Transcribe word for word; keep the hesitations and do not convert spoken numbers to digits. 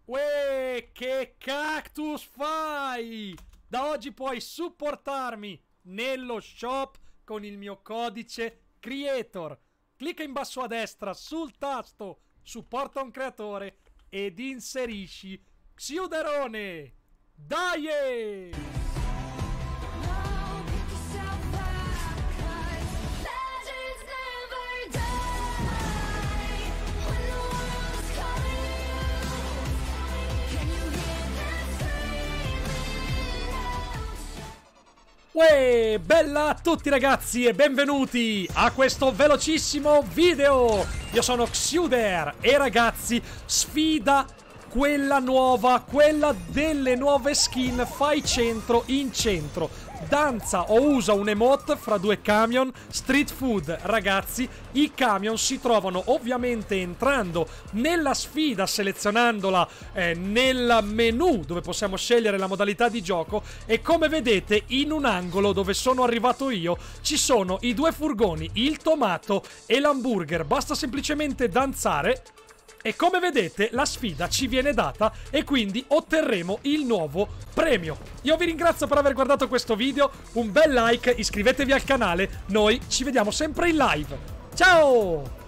Uè, che cactus fai? Da oggi puoi supportarmi nello shop con il mio codice Creator. Clicca in basso a destra sul tasto supporta un creatore ed inserisci Xiuderone. Dai! Uè, bella a tutti ragazzi e benvenuti a questo velocissimo video. Io sono Xiuder e ragazzi, sfida quella nuova, quella delle nuove skin fai centro in centro. Danza o usa un emote fra due camion street food. Ragazzi, i camion si trovano ovviamente entrando nella sfida, selezionandola eh, nel menu dove possiamo scegliere la modalità di gioco, e come vedete in un angolo dove sono arrivato io ci sono i due furgoni, il tomato e l'hamburger. Basta semplicemente danzare e come vedete la sfida ci viene data e quindi otterremo il nuovo premio. Io vi ringrazio per aver guardato questo video, un bel like, iscrivetevi al canale, noi ci vediamo sempre in live. Ciao!